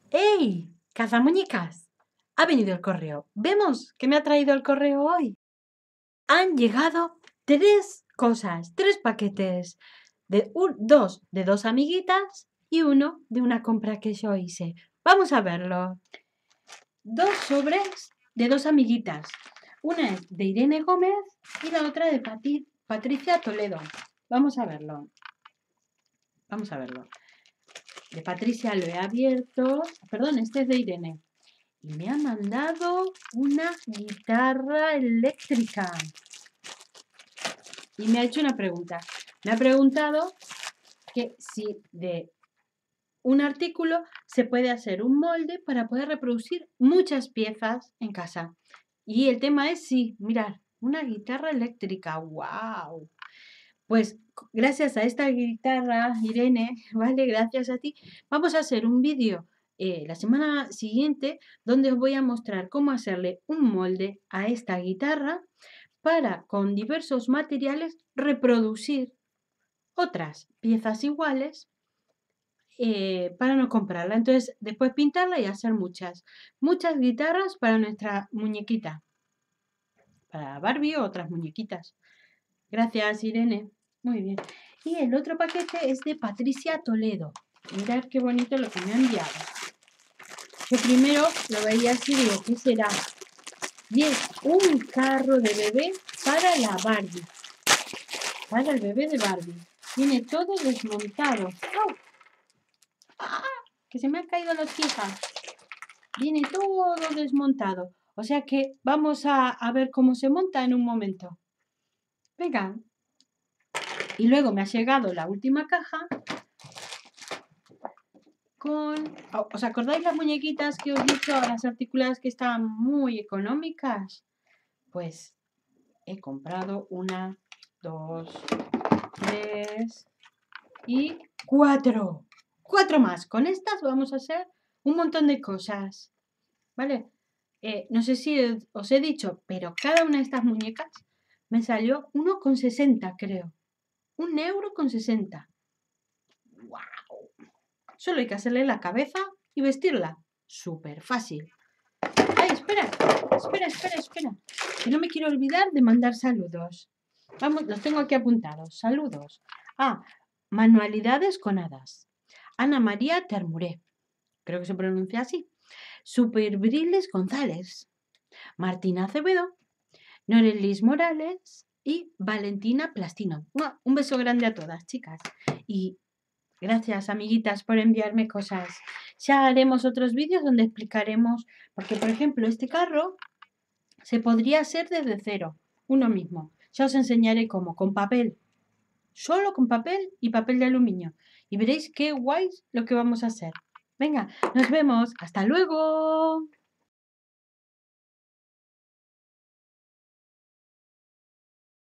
¡Ey! ¡Cazamuñecas! Ha venido el correo. Vemos que me ha traído el correo hoy. Han llegado 3 cosas, 3 paquetes. Dos de 2 amiguitas y uno de una compra que yo hice. Vamos a verlo. 2 sobres de 2 amiguitas. Una es de Irene Gómez y la otra de Patricia Toledo. Vamos a verlo. Vamos a verlo. De Patricia lo he abierto. Perdón, este es de Irene. Y me ha mandado una guitarra eléctrica. Y me ha hecho una pregunta. Me ha preguntado que si de un artículo se puede hacer un molde para poder reproducir muchas piezas en casa. Y el tema es sí, mirad, una guitarra eléctrica. ¡Wow! Pues gracias a esta guitarra, Irene, ¿vale? Gracias a ti, vamos a hacer un vídeo la semana siguiente donde os voy a mostrar cómo hacerle un molde a esta guitarra para, con diversos materiales, reproducir otras piezas iguales para no comprarla. Entonces, después pintarla y hacer muchas guitarras para nuestra muñequita, para Barbie o otras muñequitas. Gracias, Irene. Muy bien. Y el otro paquete es de Patricia Toledo. Mirad qué bonito lo que me ha enviado. Yo primero lo veía así y digo, ¿qué será? Y es un carro de bebé para la Barbie. Para el bebé de Barbie. Viene todo desmontado. ¡Oh! ¡Ah! Que se me han caído las hijas. Viene todo desmontado. O sea que vamos a ver cómo se monta en un momento. Venga. Y luego me ha llegado la última caja con... ¿Os acordáis las muñequitas que os he dicho, las articuladas que estaban muy económicas? Pues he comprado 1, 2, 3 y 4. 4 más. Con estas vamos a hacer un montón de cosas. ¿Vale? No sé si os he dicho, pero cada una de estas muñecas me salió 1,60, creo. 1,60 €. ¡Wow! Solo hay que hacerle la cabeza y vestirla. Súper fácil. ¡Ay, espera! Que no me quiero olvidar de mandar saludos. Vamos, los tengo aquí apuntados. Saludos. Manualidades con hadas. Ana María Termuré. Creo que se pronuncia así. Superbriles González. Martina Acevedo. Norelis Morales y Valentina Plastino. Un beso grande a todas, chicas. Y gracias, amiguitas, por enviarme cosas. Ya haremos otros vídeos donde explicaremos, porque por ejemplo este carro se podría hacer desde cero, uno mismo. Ya os enseñaré cómo, con papel, solo con papel y papel de aluminio. Y veréis qué guay lo que vamos a hacer. Venga, nos vemos. ¡Hasta luego!